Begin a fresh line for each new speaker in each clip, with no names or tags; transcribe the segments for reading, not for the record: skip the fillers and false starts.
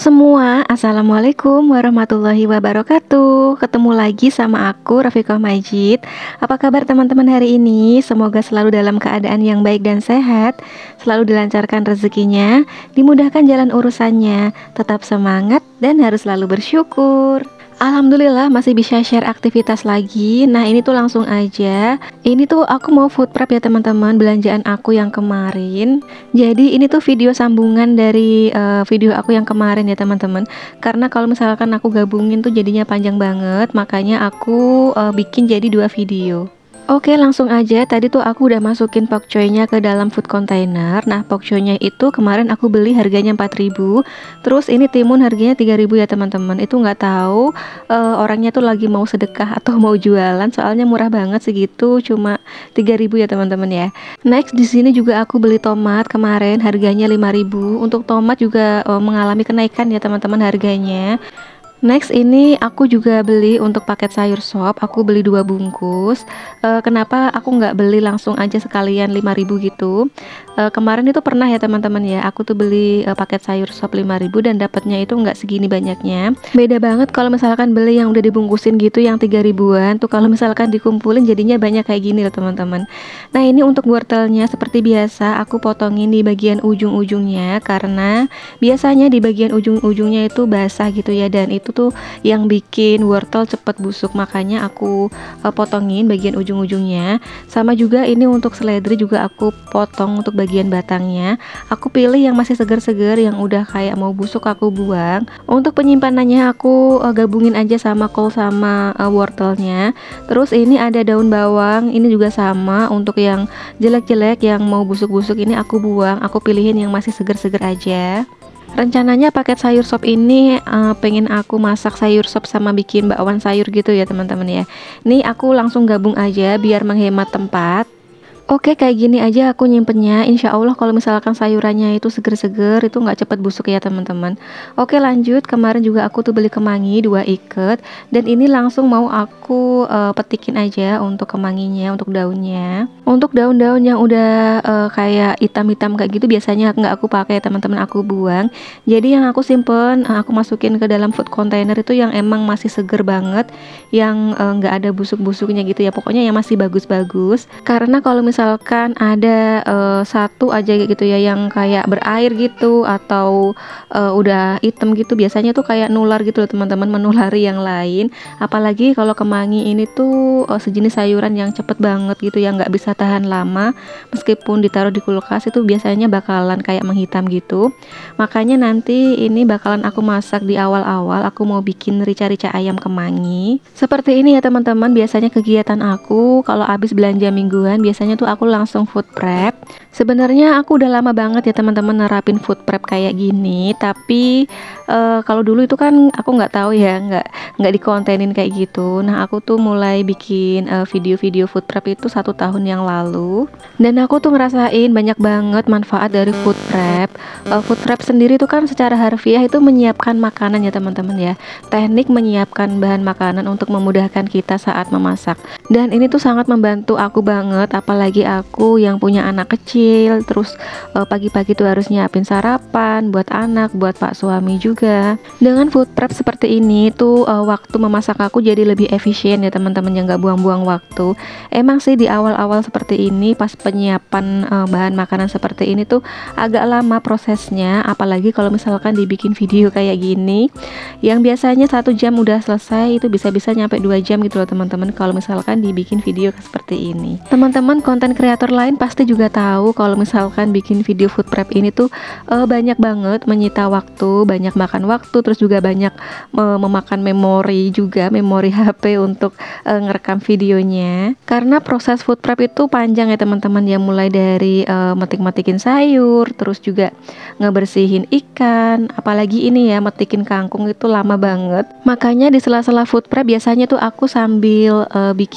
semua, Assalamualaikum warahmatullahi wabarakatuh. Ketemu lagi sama aku, Rafiqah Majid. Apa kabar teman-teman hari ini? Semoga selalu dalam keadaan yang baik dan sehat, selalu dilancarkan rezekinya, dimudahkan jalan urusannya, tetap semangat dan harus selalu bersyukur. Alhamdulillah masih bisa share aktivitas lagi. Nah ini tuh langsung aja. Ini tuh aku mau food prep ya teman-teman, belanjaan aku yang kemarin. Jadi ini tuh video sambungan dari video aku yang kemarin ya teman-teman. Karena kalau misalkan aku gabungin tuh jadinya panjang banget, makanya aku bikin jadi dua video. Oke, langsung aja. Tadi tuh aku udah masukin pokcoynya ke dalam food container. Nah, pokcoynya itu kemarin aku beli harganya 4.000. Terus ini timun harganya 3.000 ya teman-teman. Itu nggak tahu orangnya tuh lagi mau sedekah atau mau jualan. Soalnya murah banget segitu, cuma 3.000 ya teman-teman ya. Next di sini juga aku beli tomat kemarin harganya 5.000. Untuk tomat juga mengalami kenaikan ya teman-teman harganya. Next ini aku juga beli untuk paket sayur sop, aku beli 2 bungkus. Kenapa aku nggak beli langsung aja sekalian 5.000 gitu? Kemarin itu pernah ya teman-teman ya, aku tuh beli paket sayur sop 5.000 dan dapatnya itu nggak segini banyaknya. Beda banget kalau misalkan beli yang udah dibungkusin gitu yang 3.000-an tuh, kalau misalkan dikumpulin jadinya banyak kayak gini loh teman-teman. Nah ini untuk wortelnya seperti biasa aku potongin di bagian ujung-ujungnya, karena biasanya di bagian ujung-ujungnya itu basah gitu ya, dan itu tuh yang bikin wortel cepet busuk, makanya aku potongin bagian ujung-ujungnya. Sama juga ini untuk seledri juga aku potong untuk bagian batangnya. Aku pilih yang masih segar-segar, yang udah kayak mau busuk aku buang. Untuk penyimpanannya aku gabungin aja sama kol sama wortelnya. Terus ini ada daun bawang, ini juga sama. Untuk yang jelek-jelek yang mau busuk-busuk ini aku buang, aku pilihin yang masih segar-segar aja. Rencananya paket sayur sop ini pengen aku masak sayur sop sama bikin bakwan sayur gitu ya teman-teman ya. Ini aku langsung gabung aja biar menghemat tempat. Oke, kayak gini aja aku nyimpennya. Insya Allah kalau misalkan sayurannya itu seger-seger, itu nggak cepet busuk ya teman-teman. Oke lanjut, kemarin juga aku tuh beli kemangi 2 ikat, dan ini langsung mau aku petikin aja untuk kemanginya, untuk daunnya. Untuk daun-daun yang udah kayak hitam-hitam kayak gitu biasanya nggak aku pakai teman-teman, aku buang. Jadi yang aku simpen, aku masukin ke dalam food container itu yang emang masih seger banget, yang nggak ada busuk-busuknya gitu ya. Pokoknya yang masih bagus-bagus. Karena kalau misalkan ada satu aja gitu ya yang kayak berair gitu atau udah hitam gitu, biasanya tuh kayak nular gitu loh teman-teman, menulari yang lain. Apalagi kalau kemangi ini tuh sejenis sayuran yang cepet banget gitu ya, nggak bisa tahan lama. Meskipun ditaruh di kulkas itu biasanya bakalan kayak menghitam gitu. Makanya nanti ini bakalan aku masak di awal-awal. Aku mau bikin rica-rica ayam kemangi. Seperti ini ya teman-teman, biasanya kegiatan aku kalau habis belanja mingguan biasanya tuh aku langsung food prep. Sebenarnya aku udah lama banget ya teman-teman nerapin food prep kayak gini, tapi kalau dulu itu kan aku nggak tahu ya, nggak dikontenin kayak gitu. Nah aku tuh mulai bikin video-video food prep itu 1 tahun yang lalu, dan aku tuh ngerasain banyak banget manfaat dari food prep. Food prep sendiri tuh kan secara harfiah itu menyiapkan makanan ya teman-teman ya, teknik menyiapkan bahan makanan untuk memudahkan kita saat memasak. Dan ini tuh sangat membantu aku banget, apalagi aku yang punya anak kecil, terus pagi-pagi tuh harus nyiapin sarapan buat anak, buat pak suami juga. Dengan food prep seperti ini tuh waktu memasak aku jadi lebih efisien ya teman-teman, yang nggak buang-buang waktu. Emang sih di awal-awal seperti ini pas penyiapan bahan makanan seperti ini tuh agak lama prosesnya, apalagi kalau misalkan dibikin video kayak gini yang biasanya 1 jam udah selesai, itu bisa-bisa nyampe 2 jam gitu loh teman-teman kalau misalkan dibikin video seperti ini. Teman-teman konten kreator lain pasti juga tahu kalau misalkan bikin video food prep ini tuh banyak banget menyita waktu, banyak makan waktu, terus juga banyak memakan memori juga, memori HP untuk ngerekam videonya. Karena proses food prep itu panjang ya teman-teman ya, mulai dari metik-metikin sayur, terus juga ngebersihin ikan, apalagi ini ya metikin kangkung itu lama banget. Makanya di sela-sela food prep biasanya tuh aku sambil bikin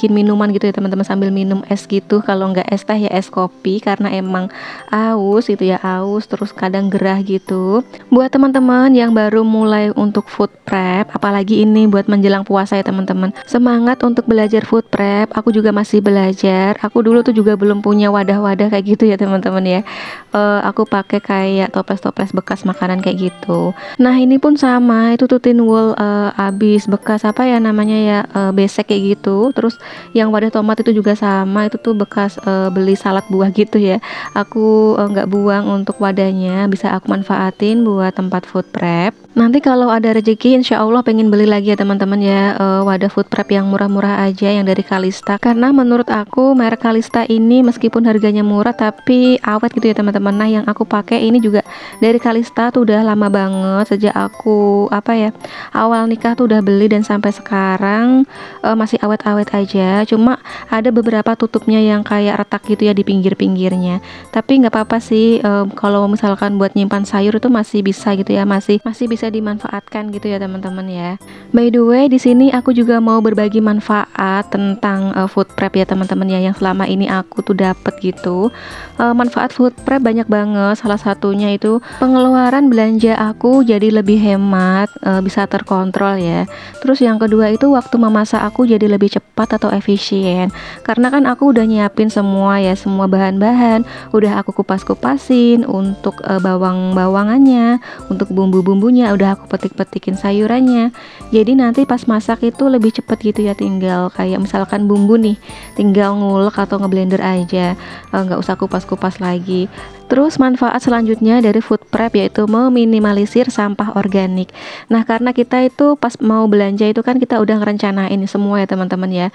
bikin minuman gitu ya teman-teman, sambil minum es gitu. Kalau nggak es teh ya es kopi, karena emang aus gitu ya, aus terus kadang gerah gitu. Buat teman-teman yang baru mulai untuk food prep, apalagi ini buat menjelang puasa ya teman-teman, semangat untuk belajar food prep. Aku juga masih belajar. Aku dulu tuh juga belum punya wadah-wadah kayak gitu ya teman-teman ya. Aku pakai kayak toples-toples bekas makanan kayak gitu. Nah ini pun sama, itu tuh tin wool habis bekas apa ya namanya ya, besek kayak gitu. Terus yang wadah tomat itu juga sama, itu tuh bekas beli salad buah gitu ya. Aku nggak buang untuk wadahnya, bisa aku manfaatin buat tempat food prep. Nanti kalau ada rezeki insya Allah pengen beli lagi ya teman-teman ya, wadah food prep yang murah-murah aja yang dari Kalista, karena menurut aku merek Kalista ini meskipun harganya murah tapi awet gitu ya teman-teman. Nah yang aku pakai ini juga dari Kalista tuh udah lama banget, sejak aku apa ya, awal nikah tuh udah beli dan sampai sekarang masih awet-awet aja. Cuma ada beberapa tutupnya yang kayak retak gitu ya di pinggir-pinggirnya, tapi nggak apa-apa sih. Kalau misalkan buat nyimpan sayur itu masih bisa gitu ya, masih bisa dimanfaatkan gitu ya teman-teman ya. By the way, di sini aku juga mau berbagi manfaat tentang food prep ya teman-teman ya, yang selama ini aku tuh dapet gitu. Manfaat food prep banyak banget. Salah satunya itu pengeluaran belanja aku jadi lebih hemat, bisa terkontrol ya. Terus yang kedua itu waktu memasak aku jadi lebih cepat atau efisien, karena kan aku udah nyiapin semua ya, semua bahan-bahan udah aku kupas-kupasin untuk bawang-bawangannya, untuk bumbu-bumbunya udah aku petik-petikin sayurannya. Jadi nanti pas masak itu lebih cepet gitu ya, tinggal kayak misalkan bumbu nih tinggal ngulek atau ngeblender aja, nggak usah kupas-kupas lagi. Terus manfaat selanjutnya dari food prep yaitu meminimalisir sampah organik. Nah karena kita itu pas mau belanja itu kan kita udah ngerencanain semua ya teman-teman ya,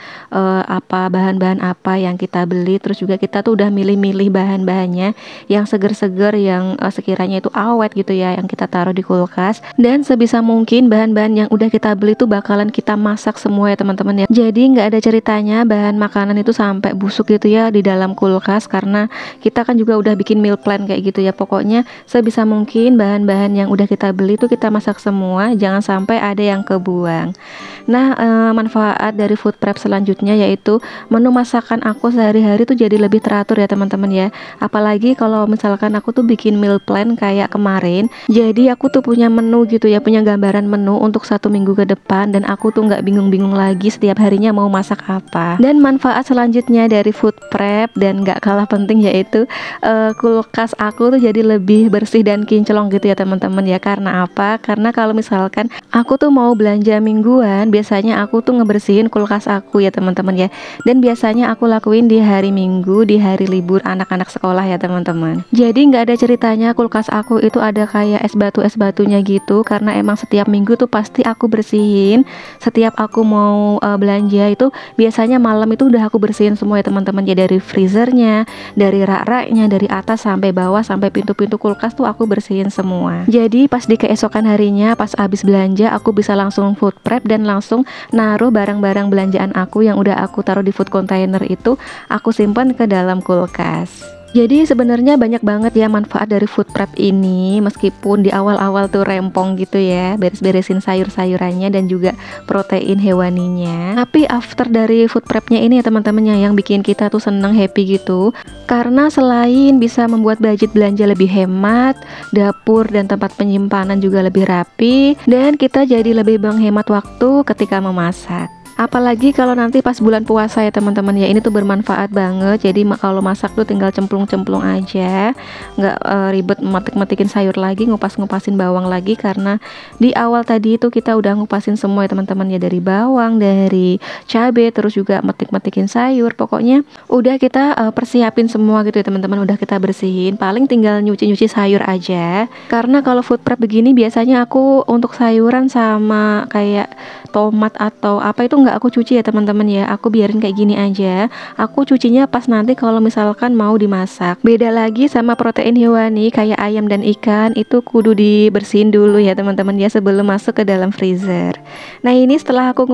apa bahan-bahan apa yang kita beli. Terus juga kita tuh udah milih-milih bahan-bahannya yang seger-seger, yang sekiranya itu awet gitu ya, yang kita taruh di kulkas. Dan sebisa mungkin bahan-bahan yang udah kita beli itu bakalan kita masak semua ya teman-teman ya. Jadi nggak ada ceritanya bahan makanan itu sampai busuk gitu ya di dalam kulkas, karena kita kan juga udah bikin meal plan kayak gitu ya. Pokoknya sebisa mungkin bahan-bahan yang udah kita beli itu kita masak semua, jangan sampai ada yang kebuang. Nah manfaat dari food prep selanjutnya yaitu menu masakan aku sehari-hari tuh jadi lebih teratur ya teman-teman ya. Apalagi kalau misalkan aku tuh bikin meal plan kayak kemarin, jadi aku tuh punya menu gitu ya, punya gambaran menu untuk 1 minggu ke depan, dan aku tuh nggak bingung-bingung lagi setiap harinya mau masak apa. Dan manfaat selanjutnya dari food prep dan nggak kalah penting yaitu kulkas aku tuh jadi lebih bersih dan kinclong gitu ya teman-teman ya. Karena apa? Karena kalau misalkan aku tuh mau belanja mingguan, biasanya aku tuh ngebersihin kulkas aku ya teman-teman ya. Dan biasanya aku lakuin di hari Minggu, di hari libur anak-anak sekolah ya teman-teman. Jadi nggak ada ceritanya kulkas aku itu ada kayak es batunya gitu, karena emang setiap minggu tuh pasti aku bersihin. Setiap aku mau belanja itu biasanya malam itu udah aku bersihin semua ya teman-teman ya, dari freezernya, dari rak-raknya, dari atas sampai bawah, sampai pintu-pintu kulkas tuh aku bersihin semua. Jadi pas di keesokan harinya pas habis belanja aku bisa langsung food prep dan langsung naruh barang-barang belanjaan aku yang udah aku taruh di food container itu, aku simpan ke dalam kulkas. Jadi sebenarnya banyak banget ya manfaat dari food prep ini, meskipun di awal-awal tuh rempong gitu ya, beres-beresin sayur-sayurannya dan juga protein hewaninya. Tapi after dari food prepnya ini ya teman-teman yang bikin kita tuh seneng, happy gitu. Karena selain bisa membuat budget belanja lebih hemat, dapur dan tempat penyimpanan juga lebih rapi, dan kita jadi lebih menghemat waktu ketika memasak. Apalagi kalau nanti pas bulan puasa ya teman-teman ya, ini tuh bermanfaat banget. Jadi kalau masak tuh tinggal cemplung-cemplung aja, nggak ribet metik-metikin sayur lagi, ngupas-ngupasin bawang lagi, karena di awal tadi itu kita udah ngupasin semua ya teman-teman ya, dari bawang, dari cabai, terus juga metik-metikin sayur. Pokoknya udah kita persiapin semua gitu ya teman-teman, udah kita bersihin, paling tinggal nyuci-nyuci sayur aja. Karena kalau food prep begini biasanya aku untuk sayuran sama kayak tomat atau apa itu nggak aku cuci ya teman-teman ya, aku biarin kayak gini aja. Aku cucinya pas nanti kalau misalkan mau dimasak. Beda lagi sama protein hewani kayak ayam dan ikan, itu kudu dibersihin dulu ya teman-teman ya sebelum masuk ke dalam freezer. Nah ini setelah aku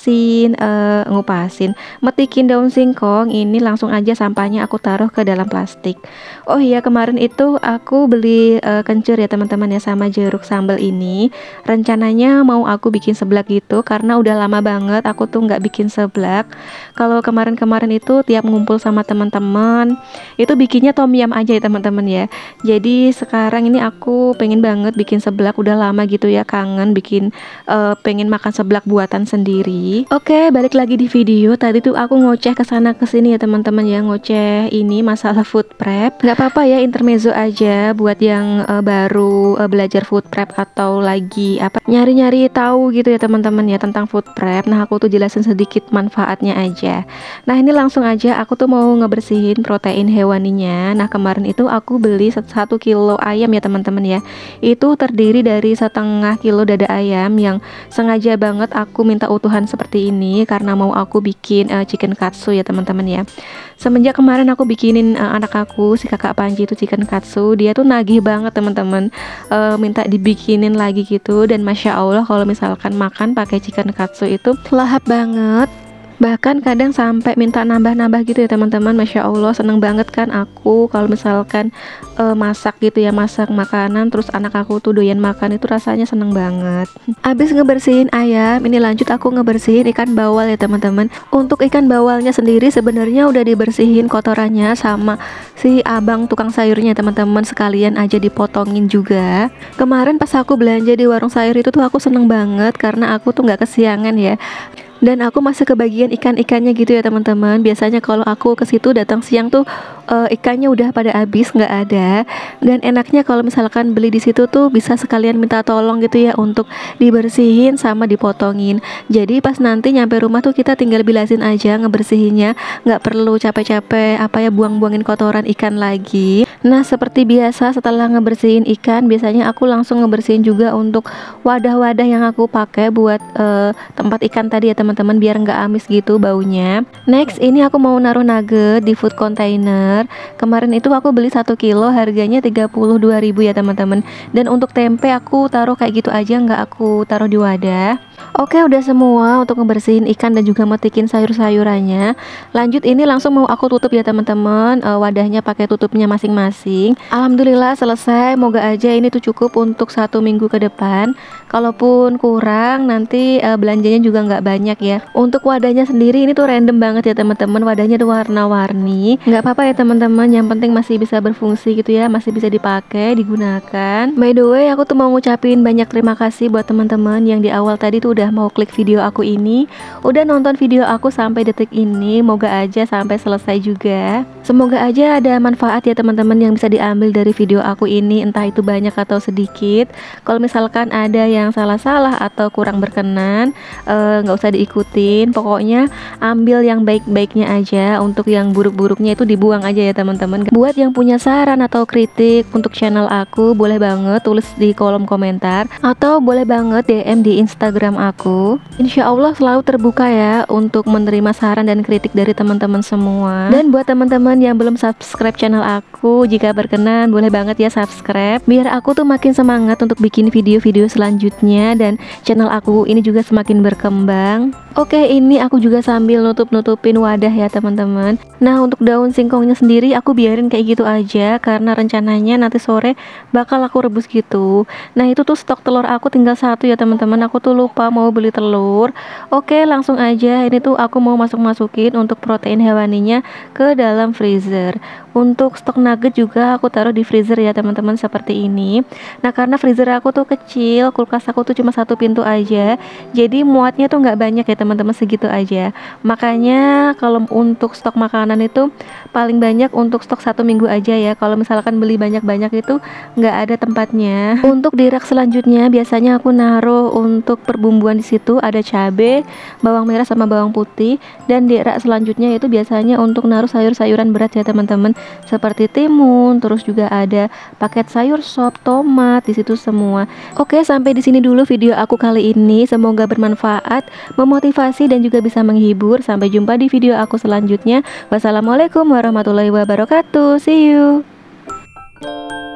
metikin daun singkong, ini langsung aja sampahnya aku taruh ke dalam plastik. Oh iya, kemarin itu aku beli kencur ya teman-teman ya, sama jeruk sambal ini. Rencananya mau aku bikin seblak gitu, karena udah lama banget aku aku tuh nggak bikin seblak. Kalau kemarin-kemarin itu tiap ngumpul sama teman-teman itu bikinnya tom yum aja ya teman-teman ya. Jadi sekarang ini aku pengen banget bikin seblak, udah lama gitu ya kangen bikin, pengen makan seblak buatan sendiri. Oke, balik lagi di video. Tadi tuh aku ngoceh kesana kesini ya teman-teman ya, ngoceh ini masalah food prep. Nggak apa-apa ya, intermezzo aja buat yang baru belajar food prep atau lagi apa nyari-nyari tahu gitu ya teman-teman ya tentang food prep. Nah aku tuh jelasin sedikit manfaatnya aja. Nah ini langsung aja aku tuh mau ngebersihin protein hewaninya. Nah kemarin itu aku beli 1 kilo ayam ya teman-teman ya. Itu terdiri dari 1,5 kilo dada ayam yang sengaja banget aku minta utuhan seperti ini karena mau aku bikin chicken katsu ya teman-teman ya. Semenjak kemarin aku bikinin anak aku, si kakak Panji itu chicken katsu, dia tuh nagih banget teman-teman, minta dibikinin lagi gitu. Dan masya Allah kalau misalkan makan pakai chicken katsu itu lahap banget. Bahkan kadang sampai minta nambah-nambah gitu ya teman-teman. Masya Allah seneng banget kan aku kalau misalkan masak gitu ya, masak makanan terus anak aku tuh doyan makan, itu rasanya seneng banget. Abis ngebersihin ayam, ini lanjut aku ngebersihin ikan bawal ya teman-teman. Untuk ikan bawalnya sendiri sebenarnya udah dibersihin kotorannya sama si abang tukang sayurnya teman-teman, sekalian aja dipotongin juga. Kemarin pas aku belanja di warung sayur itu tuh aku seneng banget karena aku tuh nggak kesiangan ya. Dan aku masih kebagian ikan-ikannya gitu ya teman-teman. Biasanya kalau aku ke situ datang siang tuh ikannya udah pada habis, nggak ada. Dan enaknya kalau misalkan beli di situ tuh bisa sekalian minta tolong gitu ya untuk dibersihin sama dipotongin. Jadi pas nanti nyampe rumah tuh kita tinggal bilasin aja ngebersihinnya, nggak perlu capek-capek apa ya buang-buangin kotoran ikan lagi. Nah seperti biasa setelah ngebersihin ikan, biasanya aku langsung ngebersihin juga untuk wadah-wadah yang aku pakai buat tempat ikan tadi ya teman-teman, biar nggak amis gitu baunya. Next ini aku mau naruh nugget di food container. Kemarin itu aku beli 1 kilo harganya 32.000 ya teman-teman. Dan untuk tempe aku taruh kayak gitu aja, nggak aku taruh di wadah. Oke udah semua untuk ngebersihin ikan dan juga metikin sayur-sayurannya. Lanjut ini langsung mau aku tutup ya teman-teman, wadahnya pakai tutupnya masing-masing. Alhamdulillah selesai. Moga aja ini tuh cukup untuk 1 minggu ke depan. Kalaupun kurang nanti belanjanya juga nggak banyak ya. Untuk wadahnya sendiri ini tuh random banget ya teman-teman, wadahnya tuh warna-warni. Nggak apa-apa ya teman-teman, yang penting masih bisa berfungsi gitu ya, masih bisa dipakai, digunakan. By the way aku tuh mau ngucapin banyak terima kasih buat teman-teman yang di awal tadi tuh udah mau klik video aku ini, udah nonton video aku sampai detik ini. Moga aja sampai selesai juga. Semoga aja ada manfaat ya teman-teman yang bisa diambil dari video aku ini, entah itu banyak atau sedikit. Kalau misalkan ada yang salah-salah atau kurang berkenan, nggak usah diikutin. Pokoknya ambil yang baik-baiknya aja, untuk yang buruk-buruknya itu dibuang aja ya teman-teman. Buat yang punya saran atau kritik untuk channel aku, boleh banget tulis di kolom komentar atau boleh banget DM di Instagram aku. Insya Allah selalu terbuka ya untuk menerima saran dan kritik dari teman-teman semua. Dan buat teman-teman yang belum subscribe channel aku, jika berkenan boleh banget ya subscribe, biar aku tuh makin semangat untuk bikin video-video selanjutnya dan channel aku ini juga semakin berkembang. Oke, ini aku juga sambil nutup-nutupin wadah ya teman-teman. Nah untuk daun singkongnya sendiri aku biarin kayak gitu aja karena rencananya nanti sore bakal aku rebus gitu. Nah itu tuh stok telur aku tinggal 1 ya teman-teman, aku tuh lupa mau beli telur. Oke langsung aja ini tuh aku mau masukin untuk protein hewaninya ke dalam freezer. Untuk stok nugget juga aku taruh di freezer ya teman-teman seperti ini. Nah karena freezer aku tuh kecil, kulkas aku tuh cuma 1 pintu aja, jadi muatnya tuh nggak banyak ya teman-teman, segitu aja. Makanya kalau untuk stok makanan itu paling banyak untuk stok 1 minggu aja ya. Kalau misalkan beli banyak-banyak itu nggak ada tempatnya. Untuk di rak selanjutnya biasanya aku naruh untuk perbumbuan, di situ ada cabai, bawang merah sama bawang putih. Dan di rak selanjutnya itu biasanya untuk naruh sayur-sayuran berat ya teman-teman, seperti timun, terus juga ada paket sayur sop, tomat di situ semua. Oke, sampai di sini dulu video aku kali ini. Semoga bermanfaat, memotivasi dan juga bisa menghibur. Sampai jumpa di video aku selanjutnya. Wassalamualaikum warahmatullahi wabarakatuh. See you.